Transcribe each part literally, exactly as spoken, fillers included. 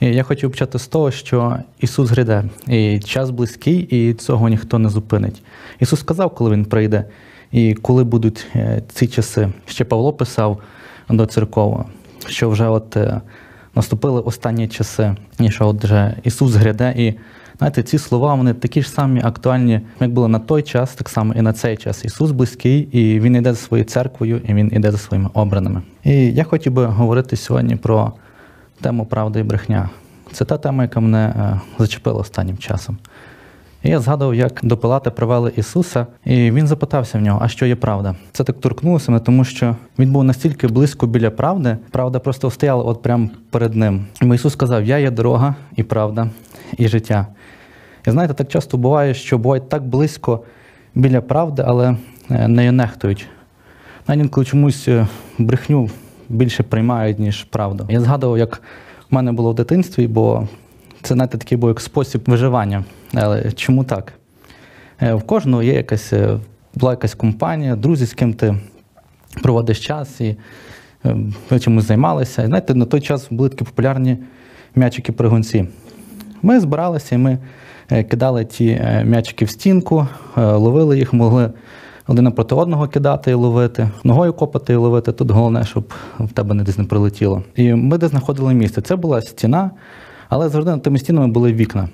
І я хотів почати з того, що Ісус гряде, і час близький, і цього ніхто не зупинить. Ісус сказав, коли Він прийде, і коли будуть ці часи. Ще Павло писав до церков, що вже от наступили останні часи, і що от вже Ісус гряде. І знаєте, ці слова, вони такі ж самі актуальні, як були на той час, так само і на цей час. Ісус близький, і Він йде за своєю церквою, і Він йде за своїми обраними. І я хотів би говорити сьогодні про тему правда і брехня. Це та тема, яка мене зачепила останнім часом. І я згадував, як до Пилата привели Ісуса, і він запитався в нього, а що є правда? Це так торкнулося мене, тому що він був настільки близько біля правди, правда просто стояла от прямо перед ним. І Ісус сказав, я є дорога і правда, і життя. І знаєте, так часто буває, що бувають так близько біля правди, але нею нехтують. Навіть інколи чомусь брехню більше приймають, ніж правду. Я згадував, як в мене було в дитинстві, бо це, знаєте, такий був як спосіб виживання. Але чому так? В кожного є якась, була якась компанія, друзі, з ким ти проводиш час, і ви чимось займалися. І знаєте, на той час були такі популярні м'ячики-пригунці. Ми збиралися, і ми кидали ті м'ячики в стінку, ловили їх, могли один напроти одного кидати і ловити, ногою копати і ловити. Тут головне, щоб в тебе десь не прилетіло. І ми десь знаходили місце. Це була стіна, але завжди над тими стінами були вікна.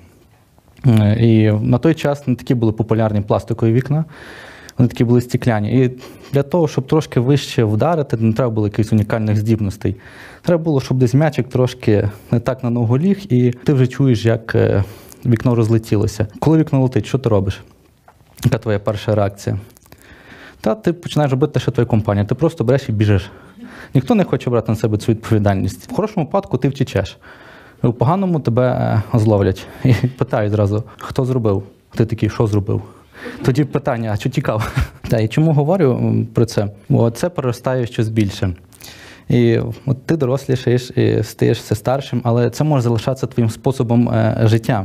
І на той час не такі були популярні пластикові вікна, вони такі були стекляні. І для того, щоб трошки вище вдарити, не треба було якихось унікальних здібностей. Треба було, щоб десь м'ячик трошки не так на ногу ліг, і ти вже чуєш, як вікно розлетілося. Коли вікно летить, що ти робиш? Яка твоя перша реакція? Та ти починаєш робити те, що твоя компанія. Ти просто береш і біжиш. Ніхто не хоче брати на себе цю відповідальність. В хорошому випадку ти втічеш. У поганому тебе зловлять. І питають зразу, хто зробив? Ти такий, що зробив? Тоді питання, а що тікав? Та, і чому говорю про це? Бо це переростає в щось більше. І от ти дорослішаєш і стаєш все старшим, але це може залишатися твоїм способом е, життя.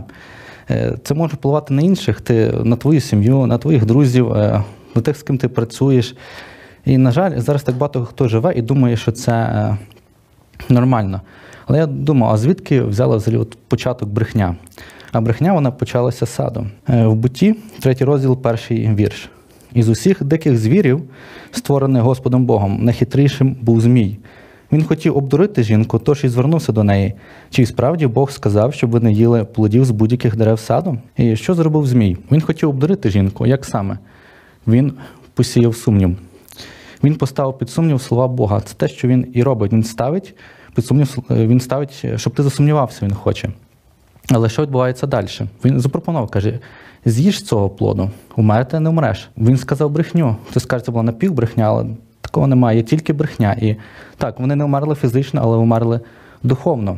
Е, це може впливати на інших, ти, на твою сім'ю, на твоїх друзів, е, на тих, з ким ти працюєш. І, на жаль, зараз так багато хто живе і думає, що це е, нормально. Але я думав, а звідки взяла взагалі от початок брехня? А брехня, вона почалася з саду. Е, в Бутті, третій розділ, перший вірш. Із усіх диких звірів, створених Господом Богом, найхитрішим був змій. Він хотів обдурити жінку, тож і звернувся до неї. Чи справді Бог сказав, щоб ви не їли плодів з будь-яких дерев саду? І що зробив змій? Він хотів обдурити жінку. Як саме? Він посіяв сумнів. Він поставив під сумнів слова Бога. Це те, що він і робить. Він ставить під сумнів, він ставить, щоб ти засумнівався, він хоче. Але що відбувається далі? Він запропонував, каже, з'їж цього плоду, умерти не вмреш. Він сказав брехню. Ти скажеш, це була напівбрехня, але такого немає, є тільки брехня. І так, вони не вмерли фізично, але вмерли духовно.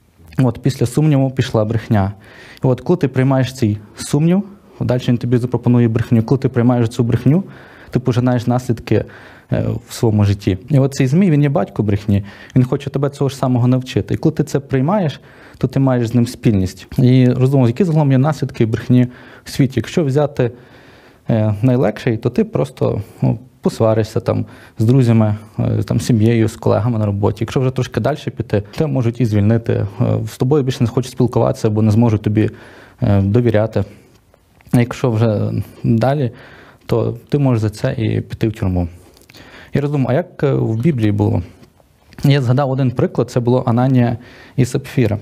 От після сумніву пішла брехня. І от коли ти приймаєш цей сумнів, далі він тобі запропонує брехню. Коли ти приймаєш цю брехню, ти пожинаєш наслідки в своєму житті. І от цей змій, він є батько брехні, він хоче тебе цього ж самого навчити. І коли ти це приймаєш, то ти маєш з ним спільність. І роздумав, які загалом є наслідки брехні в світі. Якщо взяти найлегший, то ти просто ну, посваришся там з друзями, там, з сім'єю, з колегами на роботі. Якщо вже трошки далі піти, то можуть і звільнити. З тобою більше не хочуть спілкуватися, бо не зможуть тобі довіряти. А якщо вже далі, то ти можеш за це і піти в тюрму. Я роздумав, а як в Біблії було? Я згадав один приклад, це було Ананія і Сапфіра.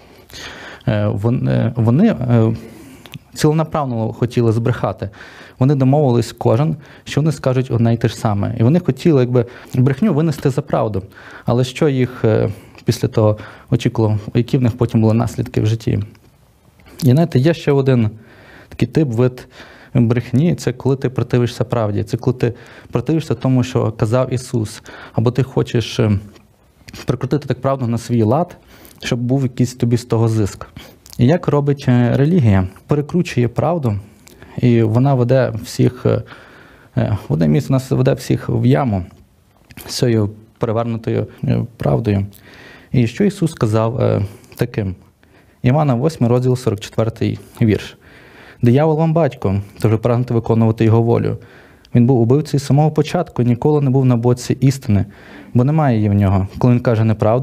Вони, вони ціленаправно хотіли збрехати. Вони домовились кожен, що вони скажуть одне й те ж саме. І вони хотіли якби брехню винести за правду. Але що їх після того очікувало, які в них потім були наслідки в житті? І знаєте, є ще один такий тип, вид брехні, це коли ти противишся правді, це коли ти противишся тому, що казав Ісус, або ти хочеш прикрутити так правду на свій лад, щоб був якийсь тобі з того зиск. І як робить релігія? Перекручує правду, і вона веде всіх, в одне місце нас веде всіх в яму з цією перевернутою правдою. І що Ісус сказав таким? Івана восьмий розділ сорок четвертий вірш. «Диявол вам батько, тож ви прагнете виконувати його волю. Він був убивцею з самого початку, ніколи не був на боці істини, бо немає її в нього. Коли він каже неправду,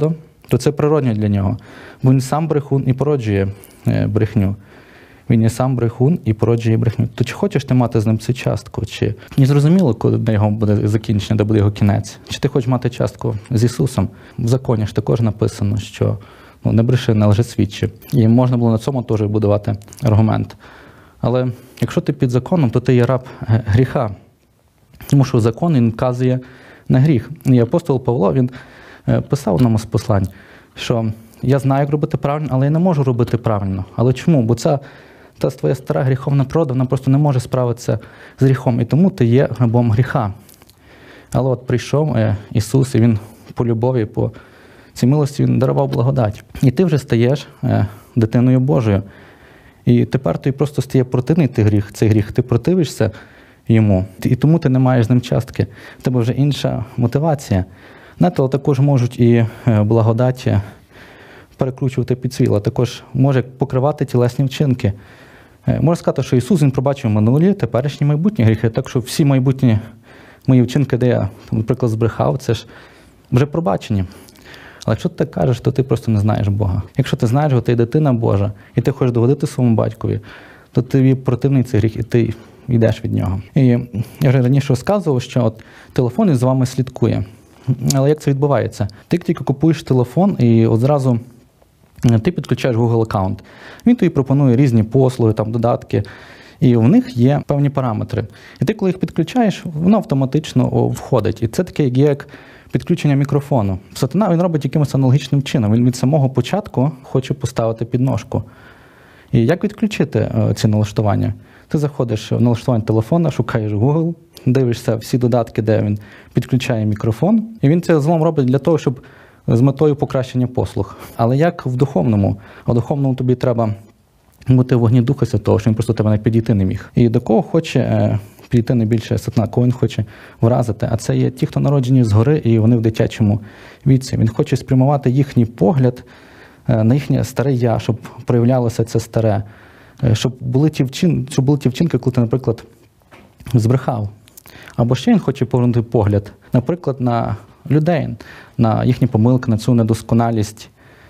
то це природньо для нього. Бо він сам брехун і породжує брехню. Він є сам брехун і породжує брехню. То чи хочеш ти мати з ним цю частку? Чи не зрозуміло, коли його буде закінчення, де буде його кінець? Чи ти хочеш мати частку з Ісусом? В законі ж також написано, що ну, не бреши, не лжесвідчи. І можна було на цьому теж будувати аргумент. Але якщо ти під законом, то ти є раб гріха. Тому що закон він вказує на гріх. І апостол Павло, він писав в одному з послань, що я знаю, як робити правильно, але я не можу робити правильно. Але чому? Бо ця та твоя стара гріховна природа, вона просто не може справитися з гріхом. І тому ти є рабом гріха. Але от прийшов Ісус, і Він по любові, по цій милості, Він дарував благодать. І ти вже стаєш дитиною Божою. І тепер тобі просто стає противний ти гріх, цей гріх. Ти противишся йому. І тому ти не маєш з ним частки. В тебе вже інша мотивація. Знаєте, але також можуть і благодаті перекручувати під світло, також може покривати тілесні вчинки. Можна сказати, що Ісус, Він пробачив минулі, теперішні, майбутні гріхи, так що всі майбутні мої вчинки, де я, наприклад, збрехав, це ж вже пробачені. Але якщо ти так кажеш, то ти просто не знаєш Бога. Якщо ти знаєш, що ти дитина Божа, і ти хочеш догодити своєму батькові, то тобі противний цей гріх, і ти йдеш від нього. І я вже раніше розказував, що от телефон з вами слідкує. Але як це відбувається? Ти тільки купуєш телефон, і от зразу ти підключаєш Google аккаунт. Він тобі пропонує різні послуги, там, додатки, і в них є певні параметри. І ти, коли їх підключаєш, воно автоматично входить. І це таке, як підключення мікрофону. Сатана, він робить якимось аналогічним чином. Він від самого початку хоче поставити підножку. І як відключити ці налаштування? Ти заходиш в налаштування телефона, шукаєш Google, дивишся всі додатки, де він підключає мікрофон. І він це злом робить для того, щоб з метою покращення послуг. Але як в духовному? А в духовному тобі треба бути в вогні Духа Святого, що він просто тебе не підійти не міг. І до кого хоче підійти найбільше сатана, кого він хоче вразити? А це є ті, хто народжені згори, і вони в дитячому віці. Він хоче спрямувати їхній погляд на їхнє старе я, щоб проявлялося це старе. Щоб були ті вчинки, щоб були ті вчинки, коли ти, наприклад, збрехав. Або ще він хоче повернути погляд, наприклад, на людей, на їхні помилки, на цю недосконалість.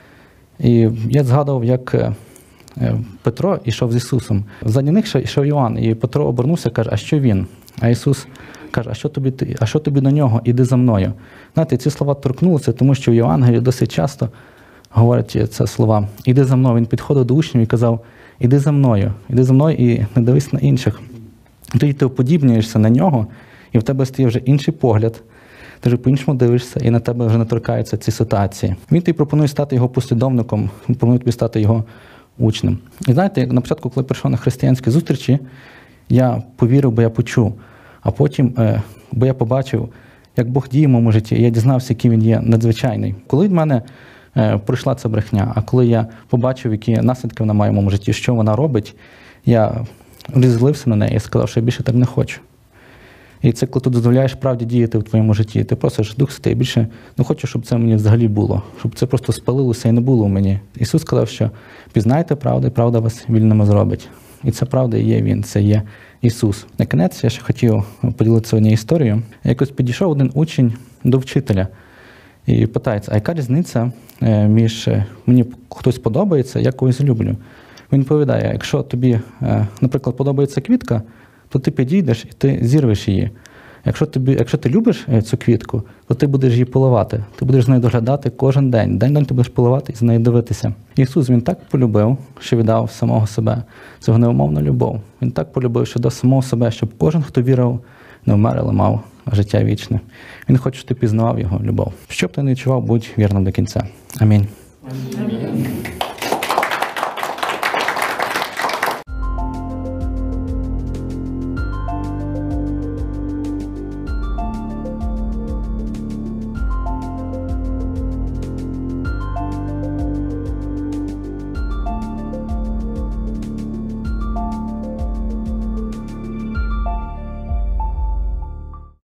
І я згадував, як Петро йшов з Ісусом. Ззаді них йшов Йоанн, і Петро обернувся і каже, а що він? А Ісус каже, а що тобі, а що тобі до нього? Іди за мною. Знаєте, ці слова торкнулися, тому що в Євангелії досить часто говорять ці слова. Іди за мною. Він підходив до учнів і казав, іди за мною, іди за мною і не дивись на інших. Тоді ти уподібнюєшся на нього, і в тебе стає вже інший погляд. Ти вже по-іншому дивишся, і на тебе вже не торкаються ці ситуації. Він тобі пропонує стати його послідовником, він пропонує тобі стати його учнем. І знаєте, як на початку, коли прийшов на християнські зустрічі, я повірив, бо я почув. А потім, бо я побачив, як Бог діє в моєму житті, і я дізнався, який він є надзвичайний. Коли від мене пройшла ця брехня, а коли я побачив, які наслідки вона має в моєму житті, що вона робить, я розізлився на неї і сказав, що я більше так не хочу. І це коли ти дозволяєш правді діяти в твоєму житті. Ти просиш, Дух Святий, я більше не хочу, щоб це мені взагалі було, щоб це просто спалилося і не було в мені. Ісус сказав, що пізнайте правду, і правда вас вільними зробить. І ця правда є Він, це є Ісус. На кінець я ще хотів поділитися однією історією. Якось підійшов один учень до вчителя і питається, а яка різниця між мені хтось подобається, я когось люблю? Він відповідає, якщо тобі, наприклад, подобається квітка, то ти підійдеш і ти зірвеш її. Якщо, тобі, якщо ти любиш цю квітку, то ти будеш її поливати. Ти будеш з нею доглядати кожен день. День-день ти будеш поливати і з нею дивитися. Ісус, Він так полюбив, що віддав самого себе. Це невимовна любов. Він так полюбив, що дав самого себе, щоб кожен, хто вірив, не вмер, але мав життя вічне. Він хоче, щоб ти пізнавав Його любов. Щоб ти не відчував, будь вірним до кінця. Амінь.